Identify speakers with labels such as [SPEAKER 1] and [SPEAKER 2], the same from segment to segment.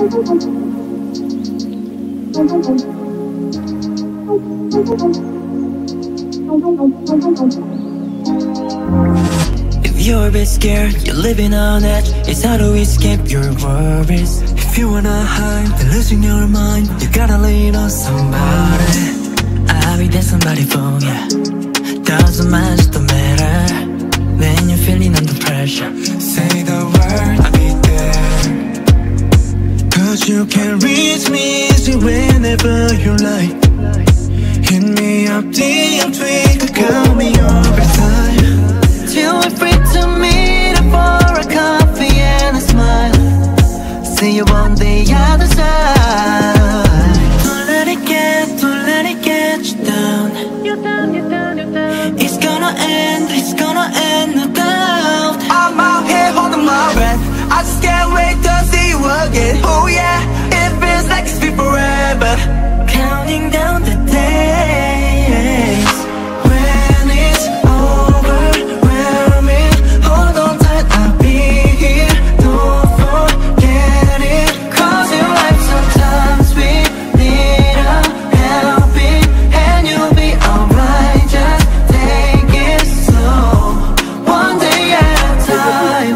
[SPEAKER 1] If you're a bit scared, you're living on edge, it's hard to escape your worries. If you wanna hide, then losing your mind, you gotta lean on somebody. I'll be there somebody for you. Doesn't matter, don't matter. When you're feeling under pressure, say the word, I'll be there. Cause you can reach me easy whenever you like. Hit me up, DM, tweet, call me over time. Till we're free to meet up for a coffee and a smile. See you on the other side. Don't let it get you down. You're down, you're down, you're down. It's gonna end, no doubt. I'm out here holding my breath. I just can't wait to see you again. Oh yeah, it feels like it's been forever. Counting down the days. When it's overwhelming, hold on tight, I'll be here. Don't forget it. Cause in life sometimes we need a helping, and you'll be alright. Just take it slow, one day at a time.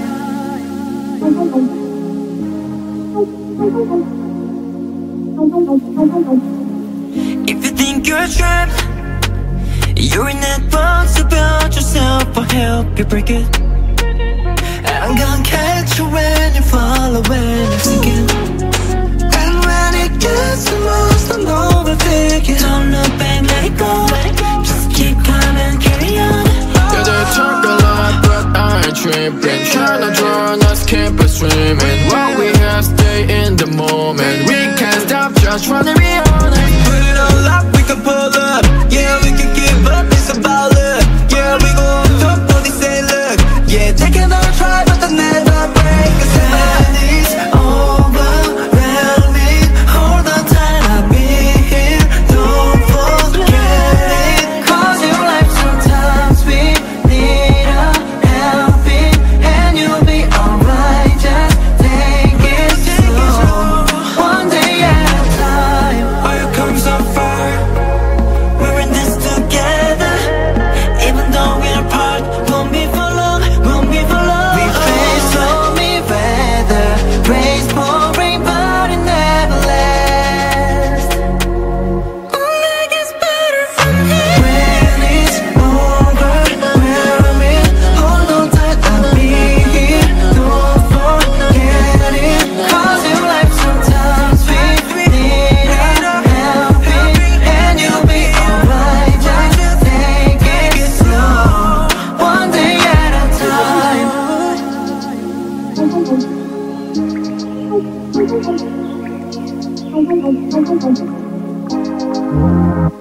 [SPEAKER 1] If you think you're trapped, you're in that box about yourself, I'll help you break it. I'm gonna catch you when you fall away, you're sinking. And when it gets the most, I'm overthinking. Don't look back, let it go. Just keep climbing, carry on.
[SPEAKER 2] Yeah, they talk a lot, but I ain't tripping. Tryna drown us, keep us swimming. What we have, stay in the moment. We can't stop, just running beyond it.
[SPEAKER 1] Put it all up, we can pull up. Yeah, we can give up, it's about luck. Yeah, we go on top, all they say look. Yeah, take another try, but they'll never break us. And it's overwhelming. Hold on tight, I'll be here. Don't forget it. Cause in life sometimes we need a helping, and you'll be alright. Just take it slow, one day at a time. All you come so far, we're in this together. Even though we're apart, won't be for long, won't be for long. We face stormy weather, race pouring, but it never lasts. Only gets better from here. When it's overwhelming, hold on tight, I'll be here. Don't forget it. Cause in life sometimes we need a helping, and you'll be alright. Just take it slow, one day at a time.
[SPEAKER 3] Thank you.